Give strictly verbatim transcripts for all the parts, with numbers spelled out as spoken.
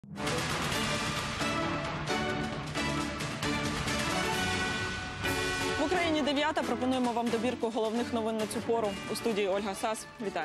В Україні дев'ята. Пропонуємо вам добірку головних новин на цю пору. У студії Ольга Сас. Вітаю.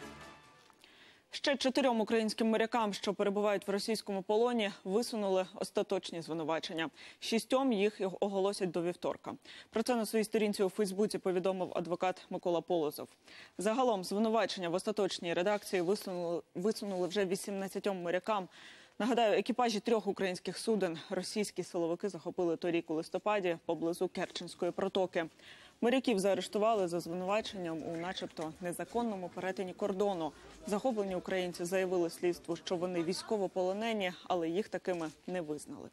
Ще чотирьом українським морякам, що перебувають в російському полоні, висунули остаточні звинувачення. Шістьом їх оголосять до вівторка. Про це на своїй сторінці у Фейсбуці повідомив адвокат Микола Полозов. Загалом звинувачення в остаточній редакції висунули, висунули вже вісімнадцятьом морякам. Нагадаю, екіпажі трьох українських суден російські силовики захопили торік у листопаді поблизу Керченської протоки. Моряків заарештували за звинуваченням у начебто незаконному перетині кордону. Захоплені українці заявили слідству, що вони військовополонені, але їх такими не визнали.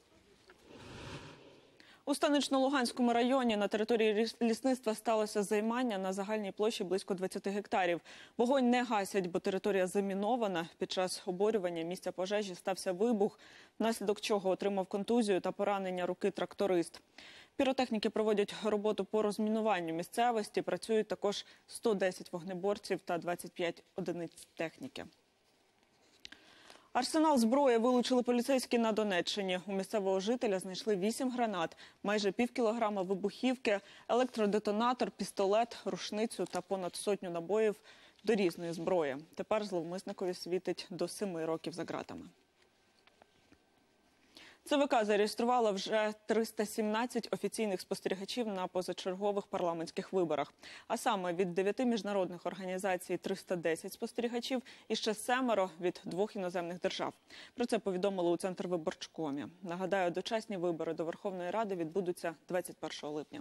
У Станично-Луганському районі на території лісництва сталося займання на загальній площі близько двадцяти гектарів. Вогонь не гасять, бо територія замінована. Під час оборювання місця пожежі стався вибух, внаслідок чого отримав контузію та поранення руки тракторист. Піротехніки проводять роботу по розмінуванню місцевості. Працюють також сто десять вогнеборців та двадцять п'ять одиниць техніки. Арсенал зброї вилучили поліцейські на Донеччині. У місцевого жителя знайшли вісім гранат, майже пів кілограма вибухівки, електродетонатор, пістолет, рушницю та понад сотню набоїв до різної зброї. Тепер зловмисникові світить до семи років за ґратами. ЦВК зареєструвала вже триста сімнадцять офіційних спостерігачів на позачергових парламентських виборах. А саме від дев'яти міжнародних організацій триста десять спостерігачів і ще семеро від двох іноземних держав. Про це повідомили у Центрвиборчкомі. Нагадаю, дочасні вибори до Верховної Ради відбудуться двадцять першого липня.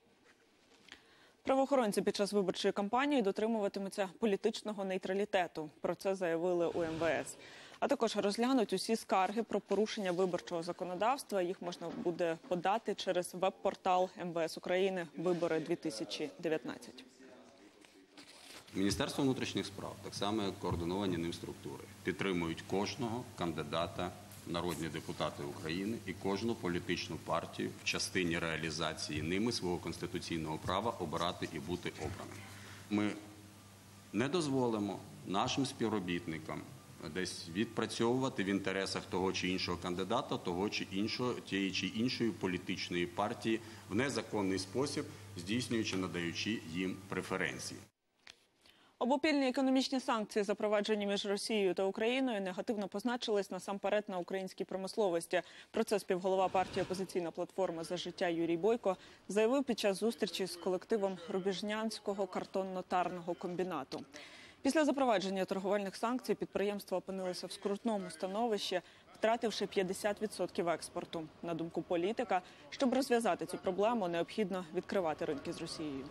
Правоохоронці під час виборчої кампанії дотримуватимуться політичного нейтралітету. Про це заявили у ем ве ес. А також розглянуть усі скарги про порушення виборчого законодавства. Їх можна буде подати через веб-портал ем ве ес України «Вибори дві тисячі дев'ятнадцять». Міністерство внутрішніх справ, так само як координовані ним структури, підтримують кожного кандидата в народні депутати України і кожну політичну партію в частині реалізації ними свого конституційного права обирати і бути обраним. Ми не дозволимо нашим співробітникам десь відпрацьовувати в інтересах того чи іншого кандидата, того чи іншого, тієї чи іншої політичної партії в незаконний спосіб, здійснюючи, надаючи їм преференції. Обопільні економічні санкції, запроваджені між Росією та Україною, негативно позначились насамперед на українській промисловості. Про це співголова партії «Опозиційна платформа за життя» Юрій Бойко заявив під час зустрічі з колективом Рубіжнянського картонно-тарного комбінату. Після запровадження торговельних санкцій підприємство опинилося в скрутному становищі, втративши п'ятдесят відсотків експорту. На думку політика, щоб розв'язати цю проблему, необхідно відкривати ринки з Росією.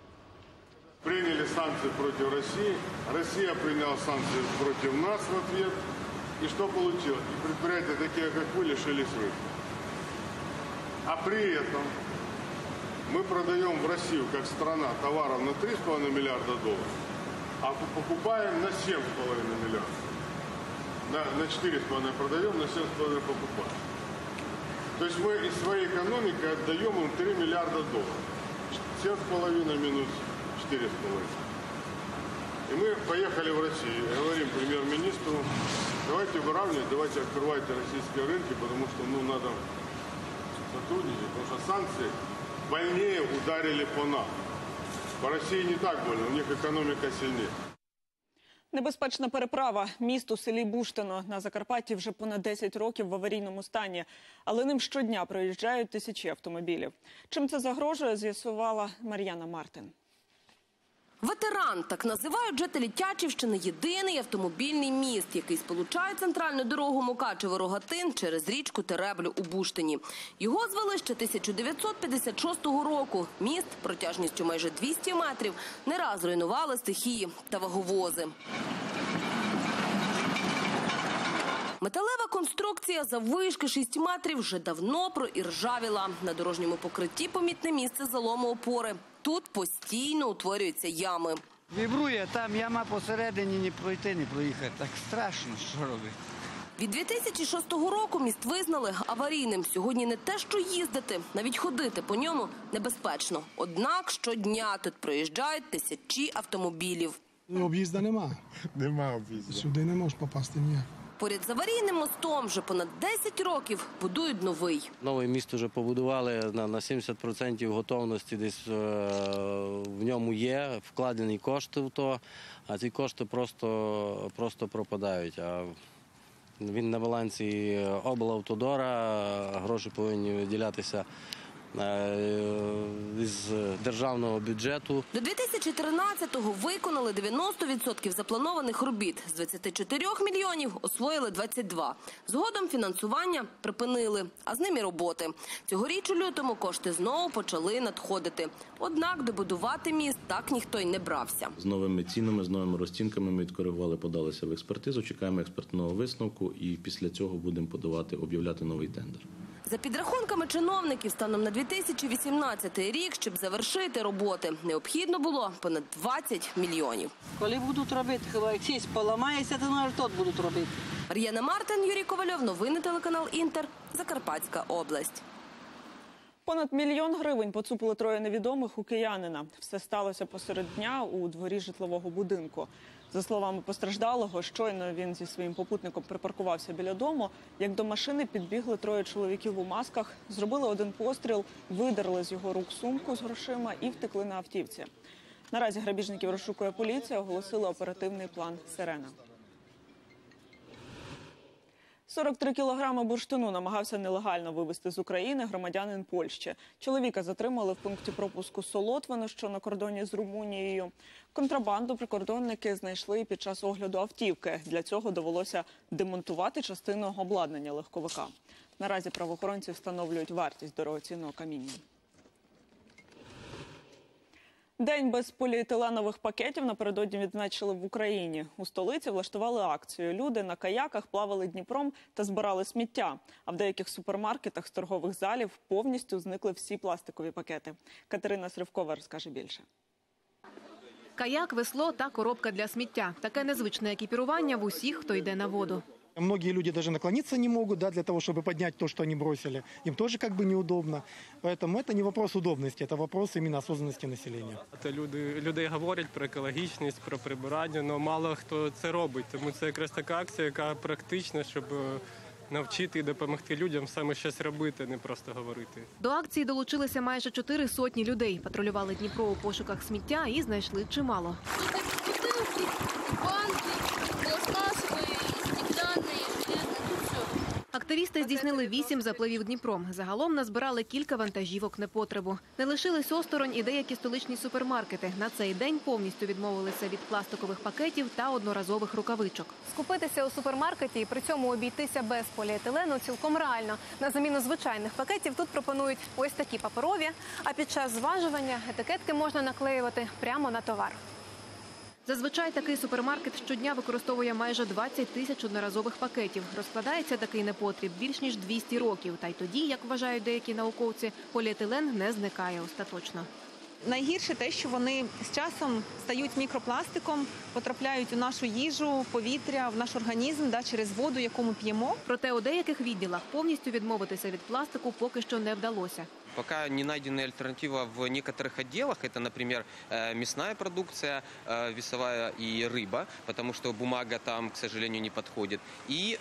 Приняли санкции против России, Россия приняла санкции против нас в ответ. И что получилось? И предприятия, такие как вы, лишились рынка. А при этом мы продаем в Россию, как страна, товаров на три с половиной миллиарда долларов, а покупаем на семь с половиной миллиардов. На, на четыре с половиной продаем, на семь с половиной покупаем. То есть мы из своей экономики отдаем им три миллиарда долларов. семь с половиной минус четыре с половиной. И мы поехали в Россию, говорим премьер-министру, давайте выравнивать, давайте открывайте российские рынки, потому что ну, надо сотрудничать, потому что санкции больнее ударили по нам. По Росії не так больно, у них економіка сильніша. Небезпечна переправа. Міст у селі Буштино на Закарпатті вже понад десять років в аварійному стані. Але ним щодня проїжджають тисячі автомобілів. Чим це загрожує, з'ясувала Мар'яна Мартин. Ветеран – так називають жителі Тячівщини єдиний автомобільний міст, який сполучає центральну дорогу Мукачево-Рогатин через річку Тереблю у Буштині. Його звели ще тисяча дев'ятсот п'ятдесят шостого року. Міст протяжністю майже двісті метрів не раз руйнували стихії та ваговози. Металева конструкція заввишки шість метрів вже давно проіржавіла. На дорожньому покритті помітне місце залому опори. Тут постійно утворюються ями. Вібрує, там яма посередині, ні пройти, ні проїхати. Так страшно, що робити. Від дві тисячі шостого року міст визнали аварійним. Сьогодні не те, що їздити, навіть ходити по ньому небезпечно. Однак щодня тут проїжджають тисячі автомобілів. Об'їзду нема. Нема об'їзду. Сюди не можеш попасти ніяк. Поряд з аварійним мостом вже понад десять років будують новий. Новий міст вже побудували на, на сімдесят відсотків готовності, десь е, в ньому є, вкладені кошти в то, а ці кошти просто, просто пропадають. А він на балансі облавтодора, гроші повинні виділятися з державного бюджету. До дві тисячі тринадцятого виконали дев'яносто відсотків запланованих робіт. З двадцяти чотирьох мільйонів освоїли двадцять два. Згодом фінансування припинили, а з ним і роботи. Цьогоріч у лютому кошти знову почали надходити. Однак добудувати міст так ніхто й не брався. З новими цінами, з новими розцінками ми відкоригували, подалися в експертизу, чекаємо експертного висновку і після цього будемо подавати, об'являти новий тендер. За підрахунками чиновників, станом на дві тисячі вісімнадцятий рік, щоб завершити роботи, необхідно було понад двадцять мільйонів. Коли будуть робити, хіба як сість поламається, то може тут будуть робити. Мар'яна Мартин, Юрій Ковальов, новини телеканал «Інтер», Закарпатська область. Понад мільйон гривень поцупили троє невідомих у киянина. Все сталося посеред дня у дворі житлового будинку. За словами постраждалого, щойно він зі своїм попутником припаркувався біля дому, як до машини підбігли троє чоловіків у масках, зробили один постріл, видерли з його рук сумку з грошима і втекли на автівці. Наразі грабіжників розшукує поліція, оголосила оперативний план «Сирена». сорок три кілограми бурштину намагався нелегально вивезти з України громадянин Польщі. Чоловіка затримали в пункті пропуску Солотвино, що на кордоні з Румунією. Контрабанду прикордонники знайшли під час огляду автівки. Для цього довелося демонтувати частину обладнання легковика. Наразі правоохоронці встановлюють вартість дорогоцінного каміння. День без поліетиленових пакетів напередодні відзначили в Україні. У столиці влаштували акцію. Люди на каяках плавали Дніпром та збирали сміття. А в деяких супермаркетах з торгових залів повністю зникли всі пластикові пакети. Катерина Сривкова розкаже більше. Каяк, весло та коробка для сміття. Таке незвичне екіпірування в усіх, хто йде на воду. Многие люди даже наклониться не могут, да, для того, чтобы поднять то, что они бросили. Им тоже как бы неудобно. Поэтому это не вопрос удобности, это вопрос именно осознанности населения. Люди, люди говорять про екологічність, про прибирання, але мало хто це робить. Тому це якраз така акція, яка практична, щоб навчити і допомогти людям саме щось робити, не просто говорити. До акції долучилися майже чотири сотні людей. Патрулювали Дніпро у пошуках сміття і знайшли чимало. Бутилки, банки, пластмасові, стеклянні, железні, тут все. Активісти здійснили вісім запливів Дніпром. Загалом назбирали кілька вантажівок непотребу. Не лишились осторонь і деякі столичні супермаркети. На цей день повністю відмовилися від пластикових пакетів та одноразових рукавичок. Скупитися у супермаркеті і при цьому обійтися без поліетилену цілком реально. На заміну звичайних пакетів тут пропонують ось такі паперові, а під час зважування етикетки можна наклеювати прямо на товар. Зазвичай такий супермаркет щодня використовує майже двадцять тисяч одноразових пакетів. Розкладається такий непотріб більш ніж двісті років. Та й тоді, як вважають деякі науковці, поліетилен не зникає остаточно. Найгірше те, що вони з часом стають мікропластиком, потрапляють у нашу їжу, повітря, в наш організм, да, через воду, яку ми п'ємо. Проте у деяких відділах повністю відмовитися від пластику поки що не вдалося. Пока не найдена альтернатива в некоторых отделах. Это, например, мясная продукция, весовая и рыба, потому что бумага там, к сожалению, не подходит. И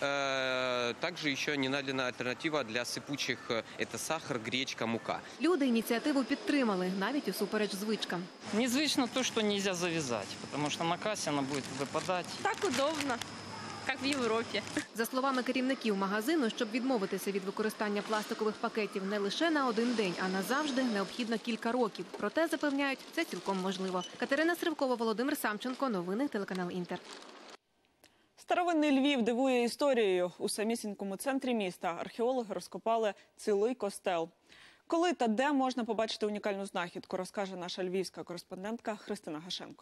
э, также еще не найдена альтернатива для сыпучих. Это сахар, гречка, мука. Люди ініціативу підтримали, навіть усупереч звичкам. Незвично то, что нельзя завязать, потому что на кассе она будет выпадать. Так удобно. Як в Європі. За словами керівників магазину, щоб відмовитися від використання пластикових пакетів не лише на один день, а назавжди, необхідно кілька років. Проте, запевняють, це цілком можливо. Катерина Сривкова, Володимир Самченко. Новини телеканал «Інтер». Старовинний Львів дивує історією. У самісінькому центрі міста археологи розкопали цілий костел. Коли та де можна побачити унікальну знахідку, розкаже наша львівська кореспондентка Христина Гашенко.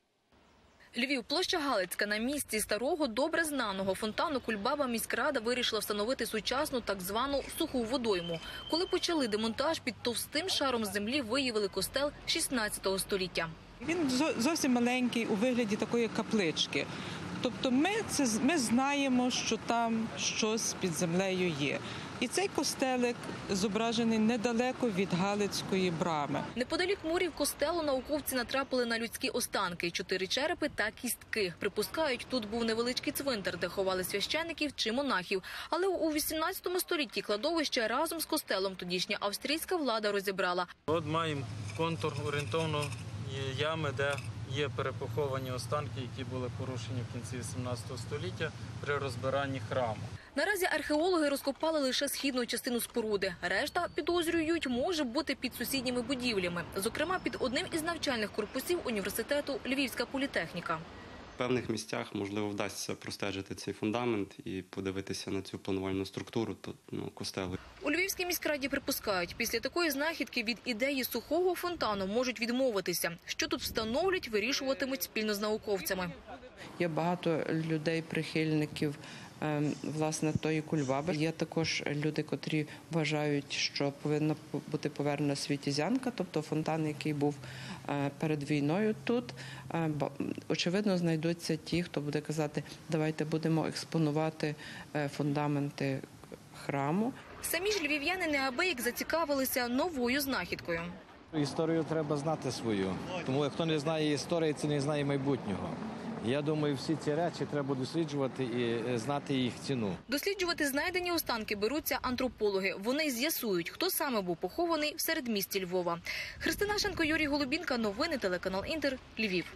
Львів, площа Галицька. На місці старого, добре знаного фонтану Кульбаба міськрада вирішила встановити сучасну так звану суху водойму. Коли почали демонтаж, під товстим шаром землі виявили костел шістнадцятого століття. Він зовсім маленький, у вигляді такої каплички. Тобто ми, це, ми знаємо, що там щось під землею є. І цей костелик зображений недалеко від Галицької брами. Неподалік мурів костелу науковці натрапили на людські останки – чотири черепи та кістки. Припускають, тут був невеличкий цвинтар, де ховали священиків чи монахів. Але у вісімнадцятому столітті кладовище разом з костелом тодішня австрійська влада розібрала. От маємо контур орієнтовно ями, де є перепоховані останки, які були порушені в кінці вісімнадцятого століття при розбиранні храму. Наразі археологи розкопали лише східну частину споруди. Решта, підозрюють, може бути під сусідніми будівлями. Зокрема, під одним із навчальних корпусів університету Львівська політехніка. В певних місцях, можливо, вдасться простежити цей фундамент і подивитися на цю планувальну структуру ну, костелу. У Львівській міськраді припускають, після такої знахідки від ідеї сухого фонтану можуть відмовитися. Що тут встановлять, вирішуватимуть спільно з науковцями. Є багато людей-прихильників власне тої кульбаби. Є також люди, котрі вважають, що повинна бути повернена Світязянка, тобто фонтан, який був перед війною тут. Очевидно, знайдуться ті, хто буде казати, давайте будемо експонувати фундаменти храму. Самі ж львів'яни неабияк зацікавилися новою знахідкою. Історію треба знати свою, тому хто не знає історії, це не знає майбутнього. Я думаю, всі ці речі треба досліджувати і знати їх ціну. Досліджувати знайдені останки беруться антропологи. Вони з'ясують, хто саме був похований в середмісті Львова. Христина Шенко, Юрій Голубінка. Новини телеканал Інтер. Львів.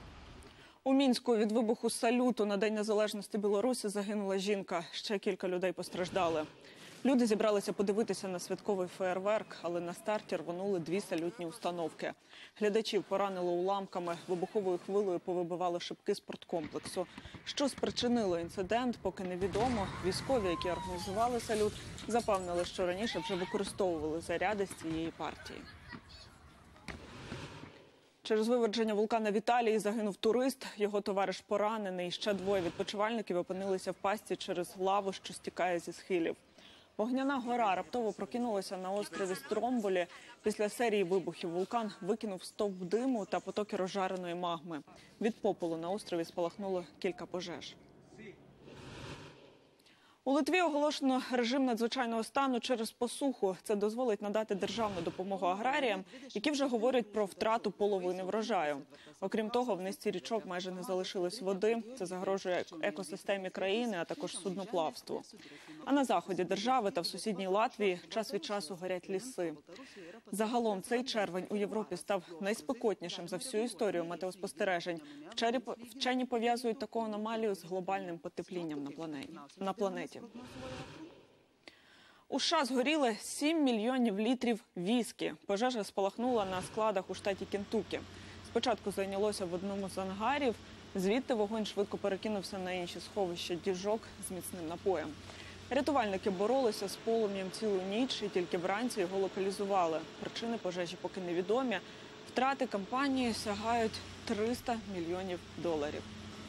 У Мінську від вибуху салюту на День Незалежності Білорусі загинула жінка. Ще кілька людей постраждали. Люди зібралися подивитися на святковий феєрверк, але на старті рвонули дві салютні установки. Глядачів поранило уламками, вибуховою хвилею повибивали шибки спорткомплексу. Що спричинило інцидент, поки невідомо. Військові, які організували салют, запевнили, що раніше вже використовували заряди з цієї партії. Через виверження вулкана в Італії загинув турист, його товариш поранений. Ще двоє відпочивальників опинилися в пастці через лаву, що стікає зі схилів. Вогняна гора раптово прокинулася на острові Стромболі. Після серії вибухів вулкан викинув стовп диму та потоки розжареної магми. Від попелу на острові спалахнуло кілька пожеж. У Литві оголошено режим надзвичайного стану через посуху. Це дозволить надати державну допомогу аграріям, які вже говорять про втрату половини врожаю. Окрім того, в низці річок майже не залишилось води. Це загрожує екосистемі країни, а також судноплавству. А на заході держави та в сусідній Латвії час від часу горять ліси. Загалом цей червень у Європі став найспекотнішим за всю історію метеоспостережень. Вчені пов'язують таку аномалію з глобальним потеплінням на планеті. У США згоріли сім мільйонів літрів віскі. Пожежа спалахнула на складах у штаті Кентукі. Спочатку зайнялося в одному з ангарів, звідти вогонь швидко перекинувся на інші сховища діжок з міцним напоєм. Рятувальники боролися з полум'ям цілу ніч і тільки вранці його локалізували. Причини пожежі поки невідомі. Втрати компанії сягають триста мільйонів доларів.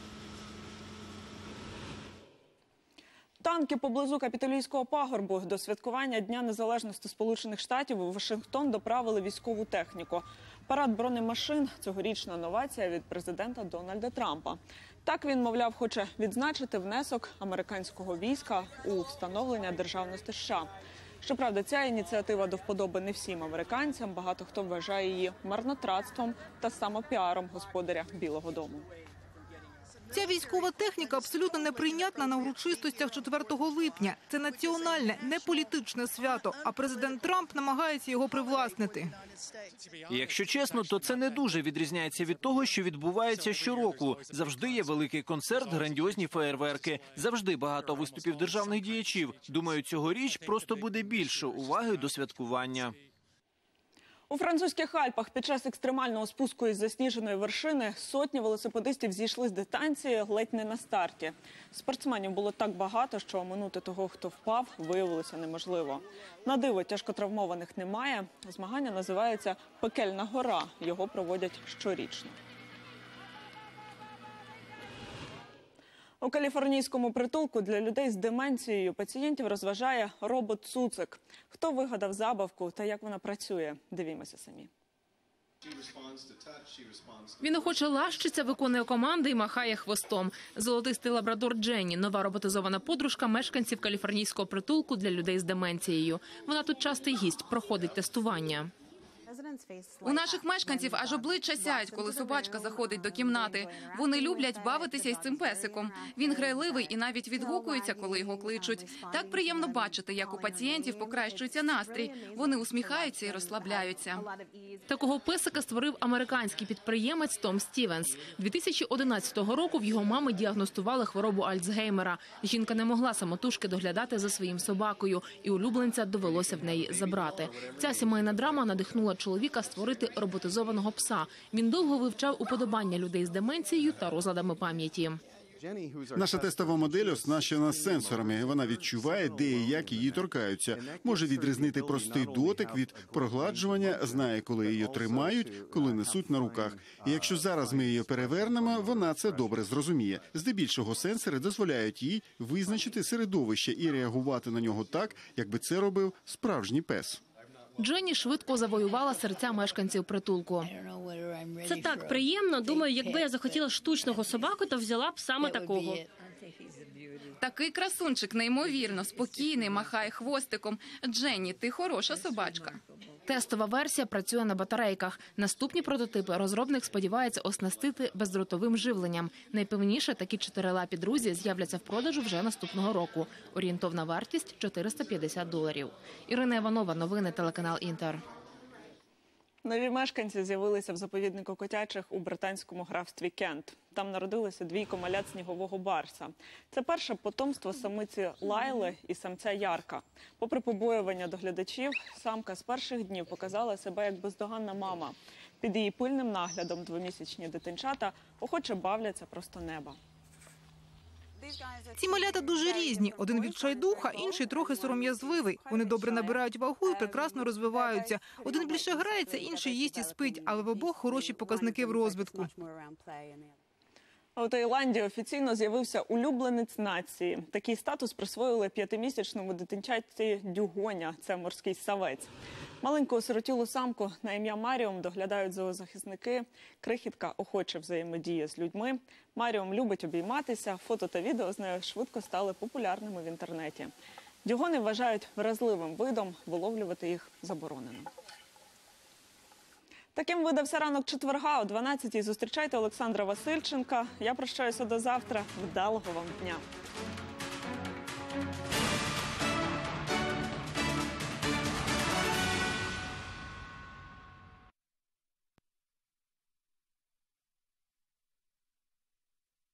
Танки поблизу Капітолійського пагорбу. До святкування Дня Незалежності Сполучених Штатів у Вашингтон доправили військову техніку. Парад бронемашин – цьогорічна новація від президента Дональда Трампа. Так він, мовляв, хоче відзначити внесок американського війська у встановлення державності США. Щоправда, ця ініціатива до вподоби не всім американцям. Багато хто вважає її марнотратством та самопіаром господаря Білого дому. Ця військова техніка абсолютно неприйнятна на урочистостях четвертого липня. Це національне, не політичне свято, а президент Трамп намагається його привласнити. І якщо чесно, то це не дуже відрізняється від того, що відбувається щороку. Завжди є великий концерт, грандіозні феєрверки. Завжди багато виступів державних діячів. Думаю, цьогоріч просто буде більше уваги до святкування. У французьких Альпах під час екстремального спуску із засніженої вершини сотні велосипедистів зійшли з дистанції ледь не на старті. Спортсменів було так багато, що оминути того, хто впав, виявилося неможливо. На диво, тяжкотравмованих немає. Змагання називається «Пекельна гора». Його проводять щорічно. У каліфорнійському притулку для людей з деменцією пацієнтів розважає робот-цуцик. Хто вигадав забавку та як вона працює? Дивімося самі. Він охоче лащиться, виконує команди і махає хвостом. Золотистий лабрадор Дженні – нова роботизована подружка мешканців каліфорнійського притулку для людей з деменцією. Вона тут частий гість, проходить тестування. У наших мешканців аж обличчя сяють, коли собачка заходить до кімнати. Вони люблять бавитися із цим песиком. Він грайливий і навіть відгукується, коли його кличуть. Так приємно бачити, як у пацієнтів покращується настрій. Вони усміхаються і розслабляються. Такого песика створив американський підприємець Том Стівенс. дві тисячі одинадцятого року в його мами діагностували хворобу Альцгеймера. Жінка не могла самотужки доглядати за своїм собакою, і улюбленця довелося в неї забрати. Ця сімейна драма надихнула чоловіка створити роботизованого пса. Він довго вивчав уподобання людей з деменцією та розладами пам'яті. Наша тестова модель оснащена сенсорами. Вона відчуває, де і як її торкаються. Може відрізнити простий дотик від прогладжування, знає, коли її тримають, коли несуть на руках. І якщо зараз ми її перевернемо, вона це добре зрозуміє. Здебільшого сенсори дозволяють їй визначити середовище і реагувати на нього так, якби це робив справжній пес. Дженні швидко завоювала серця мешканців притулку. Це так приємно. Думаю, якби я захотіла штучного собаку, то взяла б саме такого. Такий красунчик, неймовірно, спокійний, махає хвостиком. Дженні, ти хороша собачка. Тестова версія працює на батарейках. Наступні прототипи розробник сподівається оснастити бездротовим живленням. Найпевніше, такі чотирилапі друзі з'являться в продажу вже наступного року. Орієнтовна вартість – чотириста п'ятдесят доларів. Ірина Іванова, новини, телеканал «Інтер». Нові мешканці з'явилися в заповіднику котячих у британському графстві Кент. Там народилося двійко малят снігового барса. Це перше потомство самиці Лайли і самця Ярка. Попри побоювання доглядачів, самка з перших днів показала себе як бездоганна мама. Під її пильним наглядом двомісячні дитинчата охоче бавляться просто неба. Ці малята дуже різні. Один відчайдуха, інший трохи сором'язливий. Вони добре набирають вагу і прекрасно розвиваються. Один більше грається, інший їсть і спить, але в обох хороші показники в розвитку. У Таїланді офіційно з'явився улюбленець нації. Такий статус присвоїли п'ятимісячному дитинчаті Дюгоня – це морський савець. Маленьку осиротілу самку на ім'я Маріум доглядають зоозахисники. Крихітка охоче взаємодіє з людьми. Маріум любить обійматися, фото та відео з нею швидко стали популярними в інтернеті. Дюгони вважають вразливим видом, виловлювати їх заборонено. Таким видався ранок четверга. О дванадцятій зустрічайте Олександра Васильченка. Я прощаюся до завтра. Вдалого вам дня.